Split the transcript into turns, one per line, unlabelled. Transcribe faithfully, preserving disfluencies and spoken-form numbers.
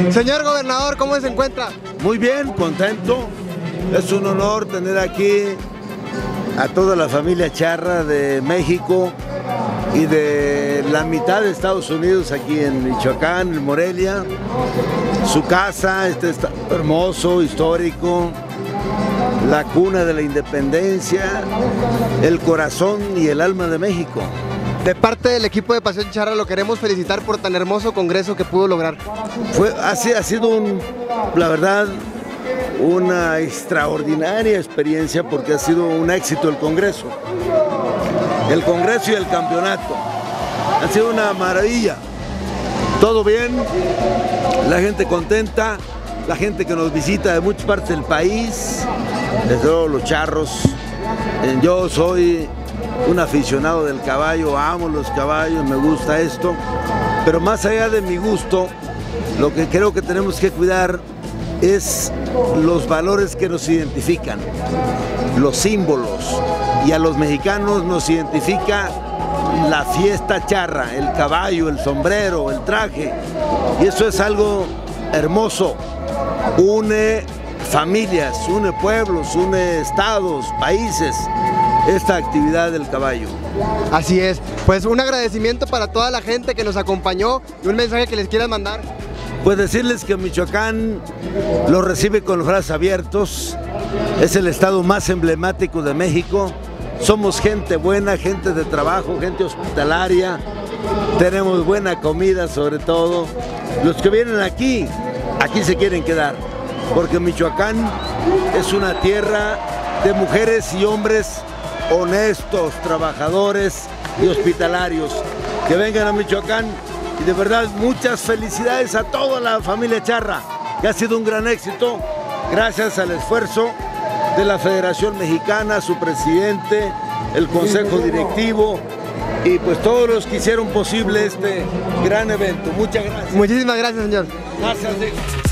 Señor gobernador, ¿cómo se encuentra?
Muy bien, contento. Es un honor tener aquí a toda la familia Charra de México y de la mitad de Estados Unidos aquí en Michoacán, en Morelia. Su casa, este está hermoso, histórico, la cuna de la independencia, el corazón y el alma de México.
De parte del equipo de Pasión Charra lo queremos felicitar por tan hermoso congreso que pudo lograr.
Fue, ha, ha sido, un, la verdad, una extraordinaria experiencia porque ha sido un éxito el congreso. El congreso y el campeonato. Ha sido una maravilla. Todo bien, la gente contenta, la gente que nos visita de muchas partes del país, desde luego los charros. Yo soy un aficionado del caballo, amo los caballos, me gusta esto, pero más allá de mi gusto, lo que creo que tenemos que cuidar es los valores que nos identifican, los símbolos, y a los mexicanos nos identifica la fiesta charra, el caballo, el sombrero, el traje, y eso es algo hermoso, une familias, une pueblos, une estados, países, esta actividad del caballo.
Así es, pues un agradecimiento para toda la gente que nos acompañó y un mensaje que les quieras mandar.
Pues decirles que Michoacán lo recibe con los brazos abiertos, es el estado más emblemático de México, somos gente buena, gente de trabajo, gente hospitalaria, tenemos buena comida sobre todo. Los que vienen aquí, aquí se quieren quedar, porque Michoacán es una tierra de mujeres y hombres honestos, trabajadores y hospitalarios. Que vengan a Michoacán y de verdad muchas felicidades a toda la familia Charra, que ha sido un gran éxito gracias al esfuerzo de la Federación Mexicana, su presidente, el consejo directivo y pues todos los que hicieron posible este gran evento. Muchas gracias.
Muchísimas gracias, señor.
Gracias.